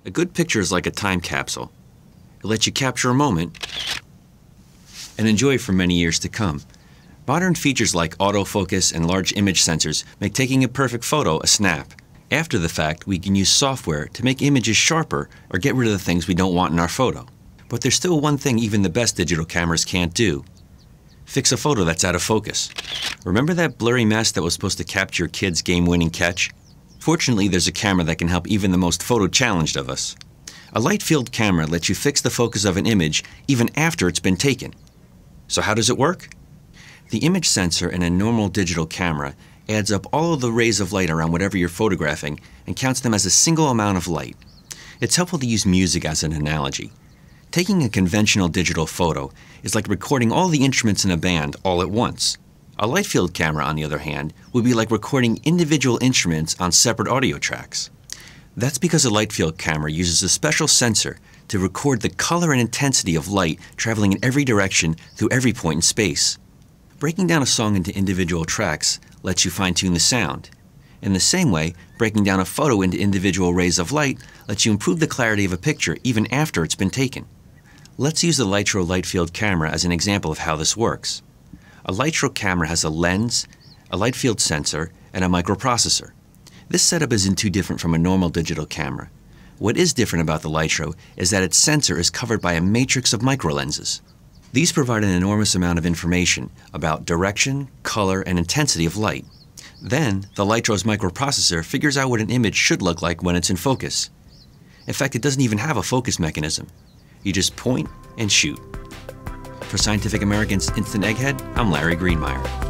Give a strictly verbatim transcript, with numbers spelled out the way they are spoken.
A good picture is like a time capsule. It lets you capture a moment and enjoy it for many years to come. Modern features like autofocus and large image sensors make taking a perfect photo a snap. After the fact, we can use software to make images sharper or get rid of the things we don't want in our photo. But there's still one thing even the best digital cameras can't do. Fix a photo that's out of focus. Remember that blurry mess that was supposed to capture your kid's game-winning catch? Fortunately, there's a camera that can help even the most photo-challenged of us. A light-field camera lets you fix the focus of an image even after it's been taken. So how does it work? The image sensor in a normal digital camera adds up all of the rays of light around whatever you're photographing and counts them as a single amount of light. It's helpful to use music as an analogy. Taking a conventional digital photo is like recording all the instruments in a band all at once. A light field camera, on the other hand, would be like recording individual instruments on separate audio tracks. That's because a light field camera uses a special sensor to record the color and intensity of light traveling in every direction through every point in space. Breaking down a song into individual tracks lets you fine-tune the sound. In the same way, breaking down a photo into individual rays of light lets you improve the clarity of a picture even after it's been taken. Let's use the Lytro light field camera as an example of how this works. A Lytro camera has a lens, a light field sensor, and a microprocessor. This setup isn't too different from a normal digital camera. What is different about the Lytro is that its sensor is covered by a matrix of microlenses. These provide an enormous amount of information about direction, color, and intensity of light. Then, the Lytro's microprocessor figures out what an image should look like when it's in focus. In fact, it doesn't even have a focus mechanism. You just point and shoot. For Scientific American's Instant Egghead, I'm Larry Greenemeier.